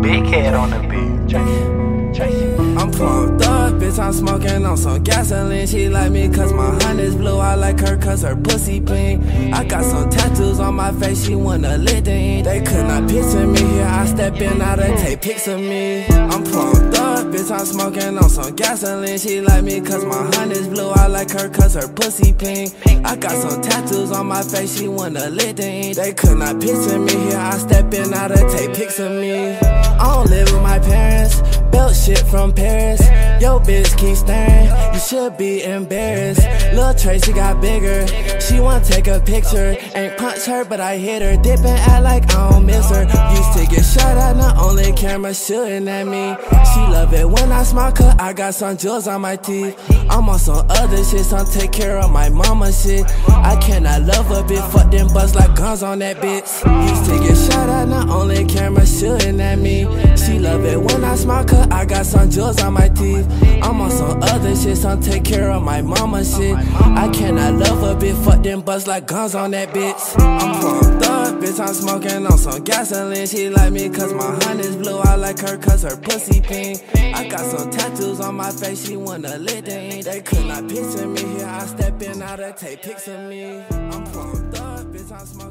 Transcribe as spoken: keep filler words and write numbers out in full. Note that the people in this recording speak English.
Big head on the beat. I'm pumped up, bitch, I'm smoking on some gasoline. She like me cause my honey's blue, I like her cause her pussy pink. I got some tattoos on my face, she wanna lick the ink. They could not picture me here, I step in, now they take pics of me. I'm pumped up, bitch, I'm smoking on some gasoline. She like me cause my honey's blue, I like her cause her pussy pink. I got some tattoos on my face, she wanna lick the ink. They could not picture me here, I step in, now they take pics of me. I don't live with my parents, built shit from Paris. Yo bitch keep staring, you should be embarrassed. Lil' Tracy got bigger, she wanna take a picture. Ain't punch her but I hit her, dip and act like I don't miss her. Used to get shot at, not only camera shooting at me. She love it when I smile cause I got some jewels on my teeth. I'm on some other shit, some take care of my mama shit. I cannot love a bitch, fuck them buzz like guns on that bitch. Used to get shot at, not only camera shooting at me. She love it when I smile cause I got some jewels on my teeth. I'm on some other shit, some take care of my mama shit. I cannot love a bitch, fuck them buzz like guns on that bitch. I'm pumped up, bitch, I'm smoking on some gasoline. She like me cause my honey's blue, I like her cause her pussy pink. I got some tattoos on my face, she wanna lick the ink. They could not picture me here, I step in, now they take pics of me. I'm pumped up, bitch, I'm smoking